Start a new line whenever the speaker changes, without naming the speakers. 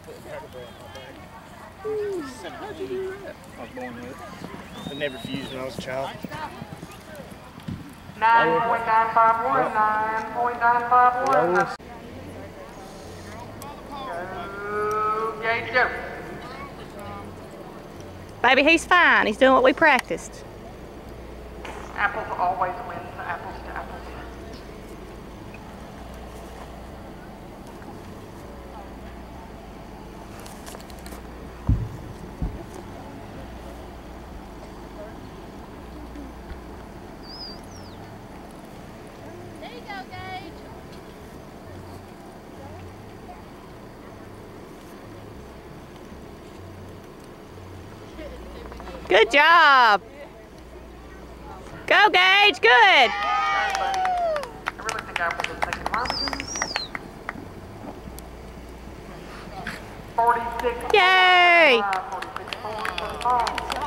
How'd you do that? I was born with it.
It never fused when I was a child.
9.951, 9.951. Go, Gage, go.
Baby, he's fine. He's doing what we practiced.
Apples always win. Apples to apples.
There you go, Gage.
Good job. Go, Gage. Good.
I really think Apples is taking marbles. 46.
Yay.
46, 45.